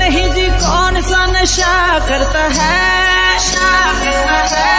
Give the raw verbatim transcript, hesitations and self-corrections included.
नहीं जी कौन सा नशा करता है, नशा करता है।